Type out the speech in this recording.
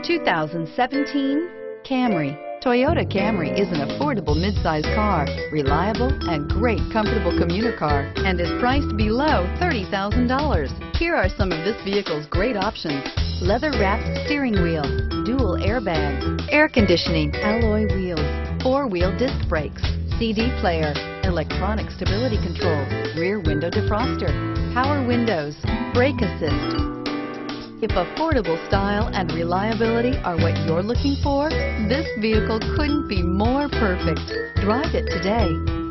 2017 Camry. Toyota Camry is an affordable midsize car, reliable and great comfortable commuter car, and is priced below $30,000. Here are some of this vehicle's great options: leather-wrapped steering wheel, dual airbags, air conditioning, alloy wheels, four-wheel disc brakes, CD player, electronic stability control, rear window defroster, power windows, brake assist. If affordable style and reliability are what you're looking for, this vehicle couldn't be more perfect. Drive it today.